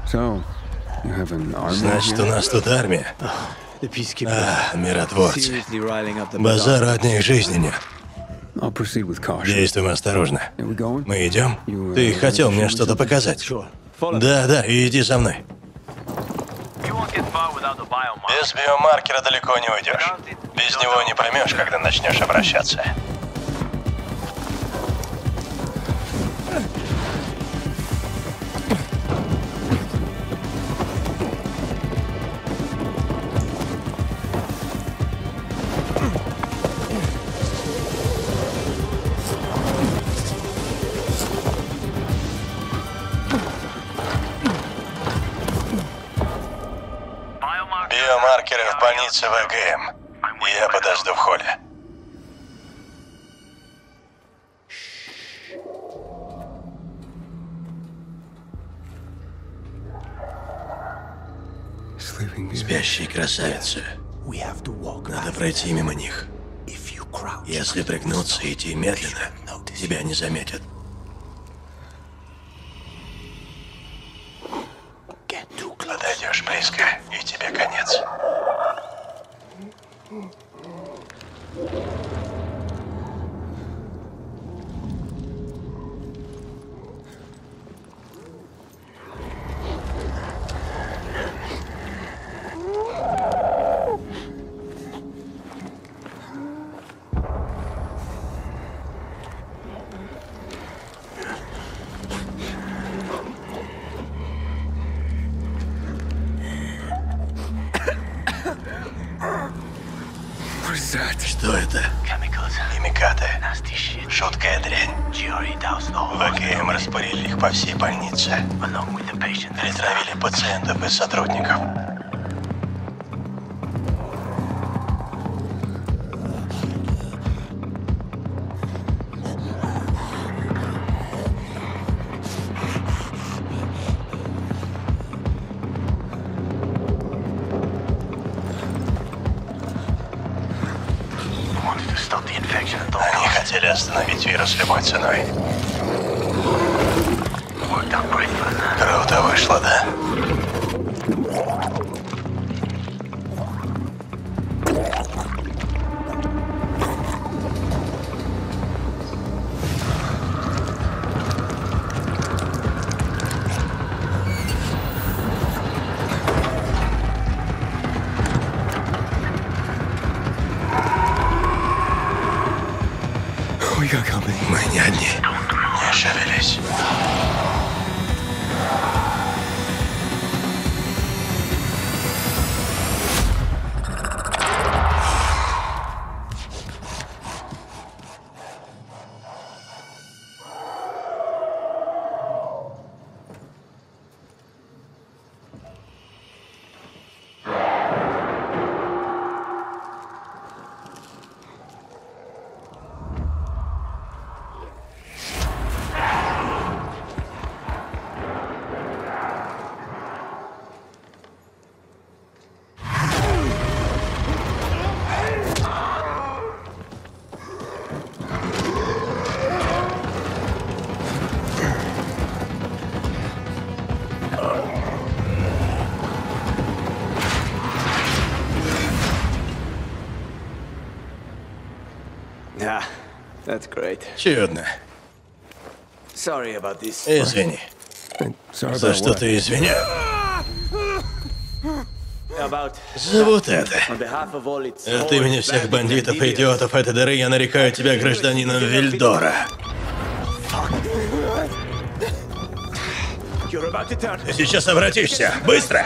Значит, у нас тут армия. Миротворцы. Базару от них жизни нет. Действуем осторожно. Мы идем? Ты хотел мне что-то показать? Да, иди за мной. Без биомаркера далеко не уйдешь. Без него не поймешь, когда начнешь обращаться. Биомаркеры в больнице ВГМ. Я подожду в холле. Спящие красавицы. Надо пройти мимо них. Если пригнуться и идти медленно, тебя не заметят. Подойдешь близко, и тебе конец. Что это? Химикаты. Жуткая дрянь. ВГМ распылили их по всей больнице. Перетравили пациентов и сотрудников. Они хотели остановить вирус любой ценой. Круто вышло, да? Мы не одни. Не шевелись. Чудно. Извини. За что ты извинял? За вот это. От имени всех бандитов и идиотов этой дыры я нарекаю тебя гражданином Вильдора. Ты сейчас обратишься. Быстро!